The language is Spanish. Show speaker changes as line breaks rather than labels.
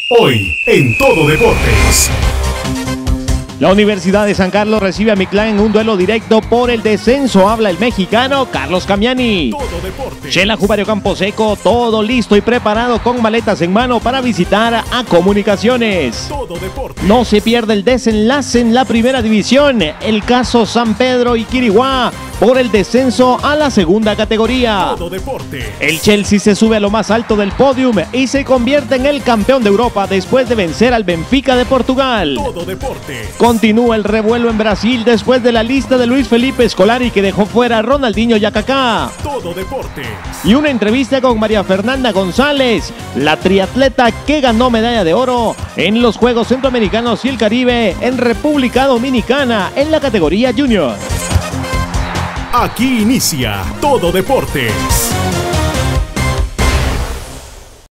Hoy, en Todo Deportes.
La Universidad de San Carlos recibe a Mictlán en un duelo directo por el descenso. Habla el mexicano Carlos Camiani.
Todo Deportes.
Xelajú Barrio Camposeco, todo listo y preparado con maletas en mano para visitar a Comunicaciones.
Todo Deportes.
No se pierde el desenlace en la primera división. El caso San Pedro y Quiriguá por el descenso a la segunda categoría.
Todo Deportes.
El Chelsea se sube a lo más alto del podium y se convierte en el campeón de Europa después de vencer al Benfica de Portugal.
Todo Deportes.
Continúa el revuelo en Brasil después de la lista de Luis Felipe Scolari que dejó fuera a Ronaldinho y a Kaká.
Todo Deportes.
Y una entrevista con María Fernanda González, la triatleta que ganó medalla de oro en los Juegos Centroamericanos y el Caribe en República Dominicana en la categoría Junior.
Aquí inicia Todo Deportes.